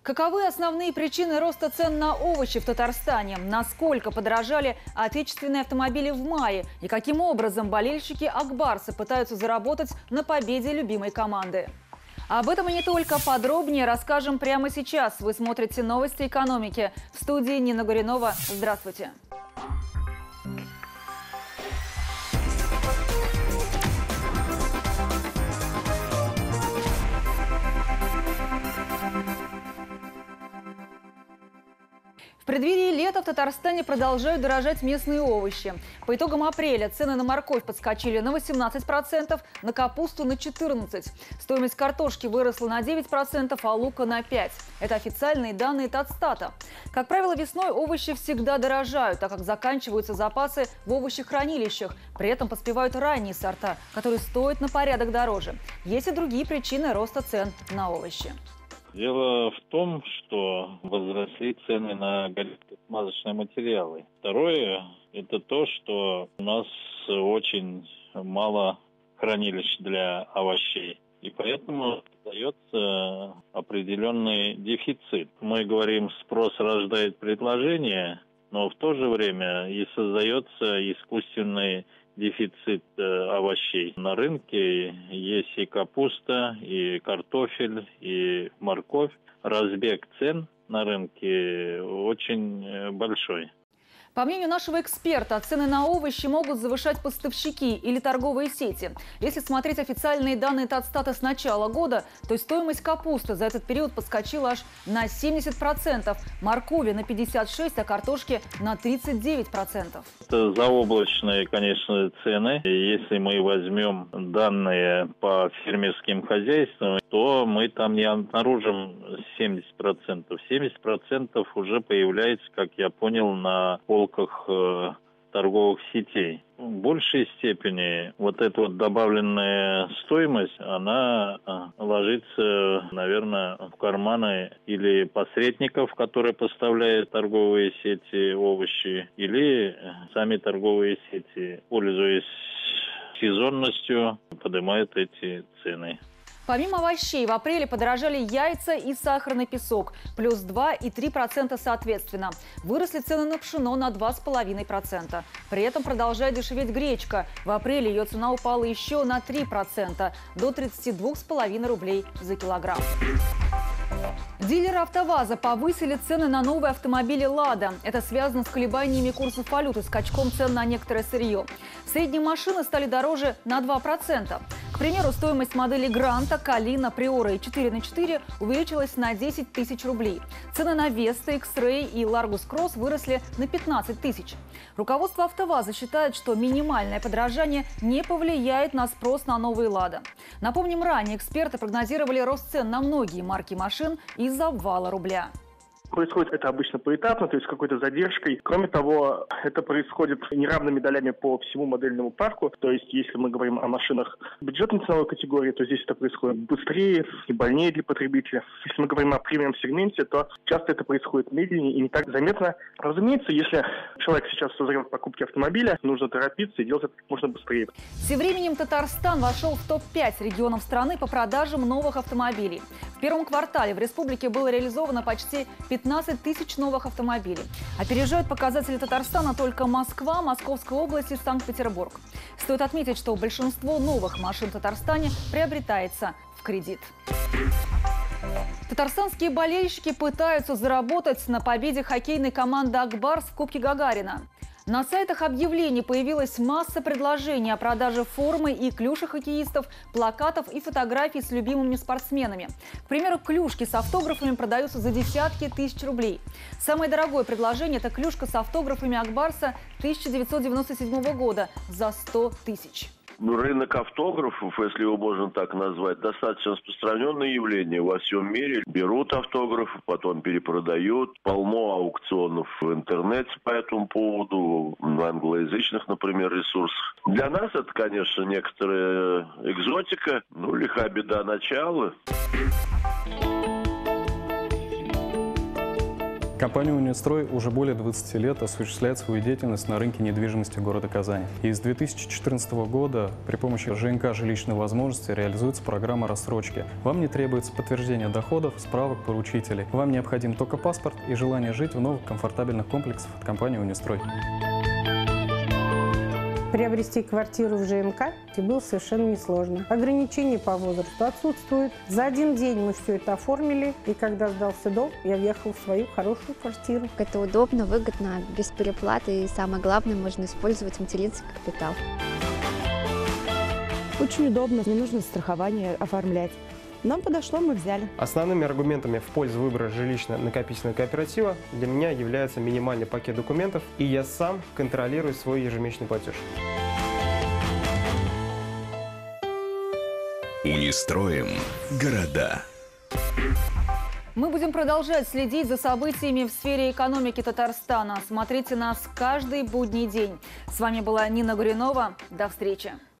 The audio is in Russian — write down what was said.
Каковы основные причины роста цен на овощи в Татарстане? Насколько подорожали отечественные автомобили в мае? И каким образом болельщики Ак-Барса пытаются заработать на победе любимой команды? Об этом и не только. Подробнее расскажем прямо сейчас. Вы смотрите новости экономики. В студии Нина Гуринова. Здравствуйте. В преддверии лета в Татарстане продолжают дорожать местные овощи. По итогам апреля цены на морковь подскочили на 18%, на капусту на 14%. Стоимость картошки выросла на 9%, а лука на 5%. Это официальные данные Татстата. Как правило, весной овощи всегда дорожают, так как заканчиваются запасы в овощехранилищах. При этом поспевают ранние сорта, которые стоят на порядок дороже. Есть и другие причины роста цен на овощи. Дело в том, что возросли цены на горюче-смазочные материалы. Второе – это то, что у нас очень мало хранилищ для овощей. И поэтому остается определенный дефицит. Мы говорим, спрос рождает предложение, но в то же время и создается искусственный дефицит овощей. На рынке есть и капуста, и картофель, и морковь. Разбег цен на рынке очень большой. По мнению нашего эксперта, цены на овощи могут завышать поставщики или торговые сети. Если смотреть официальные данные Татстата с начала года, то стоимость капусты за этот период подскочила аж на 70%, моркови на 56%, а картошки на 39%. Это заоблачные, конечно, цены. Если мы возьмем данные по фермерским хозяйствам, то мы там не обнаружим 70%. 70% уже появляется, как я понял, на полках торговых сетей. В большей степени вот эта вот добавленная стоимость, она ложится, наверное, в карманы или посредников, которые поставляют торговые сети овощи, или сами торговые сети, пользуясь сезонностью, поднимают эти цены. Помимо овощей, в апреле подорожали яйца и сахарный песок – плюс 2 и 3% соответственно. Выросли цены на пшено на 2,5%. При этом продолжает дешеветь гречка. В апреле ее цена упала еще на 3% – до 32,5 рублей за килограмм. Дилеры АвтоВАЗа повысили цены на новые автомобили «Лада». Это связано с колебаниями курсов валют и скачком цен на некоторое сырье. Средние машины стали дороже на 2%. К примеру, стоимость моделей «Гранта», «Калина», «Приора» и 4х4 увеличилась на 10 тысяч рублей. Цены на «Веста», «X-Ray» и «Ларгус Кросс» выросли на 15 тысяч. Руководство АвтоВАЗа считает, что минимальное подорожание не повлияет на спрос на новые «Лада». Напомним, ранее эксперты прогнозировали рост цен на многие марки машин из-за обвала рубля. Происходит это обычно поэтапно, то есть с какой-то задержкой. Кроме того, это происходит неравными долями по всему модельному парку. То есть, если мы говорим о машинах бюджетной ценовой категории, то здесь это происходит быстрее и больнее для потребителя. Если мы говорим о премиум-сегменте, то часто это происходит медленнее и не так заметно. Разумеется, если человек сейчас созрел к покупке автомобиля, нужно торопиться и делать это как можно быстрее. Тем временем Татарстан вошел в топ-5 регионов страны по продажам новых автомобилей. В первом квартале в республике было реализовано почти 15 тысяч новых автомобилей. Опережают показатели Татарстана только Москва, Московская область и Санкт-Петербург. Стоит отметить, что большинство новых машин в Татарстане приобретается в кредит. Татарстанские болельщики пытаются заработать на победе хоккейной команды «Ак-Барс» в Кубке Гагарина. На сайтах объявлений появилась масса предложений о продаже формы и клюшек хоккеистов, плакатов и фотографий с любимыми спортсменами. К примеру, клюшки с автографами продаются за десятки тысяч рублей. Самое дорогое предложение – это клюшка с автографами Ак-Барса 1997 года за 100 тысяч. Рынок автографов, если его можно так назвать, достаточно распространенное явление во всем мире. Берут автографы, потом перепродают. Полно аукционов в интернете по этому поводу, в англоязычных, например, ресурсах. Для нас это, конечно, некоторая экзотика, лиха беда начала. Компания «Унистрой» уже более 20 лет осуществляет свою деятельность на рынке недвижимости города Казани. И с 2014 года при помощи ЖНК «Жилищные возможности» реализуется программа рассрочки. Вам не требуется подтверждение доходов, справок поручителей. Вам необходим только паспорт и желание жить в новых комфортабельных комплексах от компании «Унистрой». Приобрести квартиру в ЖНК было совершенно несложно. Ограничения по возрасту отсутствуют. За один день мы все это оформили, и когда сдался дом, я въехала в свою хорошую квартиру. Это удобно, выгодно, без переплаты, и самое главное, можно использовать материнский капитал. Очень удобно, не нужно страхование оформлять. Нам подошло, мы взяли. Основными аргументами в пользу выбора жилищно-накопительного кооператива для меня является минимальный пакет документов, и я сам контролирую свой ежемесячный платеж. Унистроим города. Мы будем продолжать следить за событиями в сфере экономики Татарстана. Смотрите нас каждый будний день. С вами была Нина Гуринова. До встречи.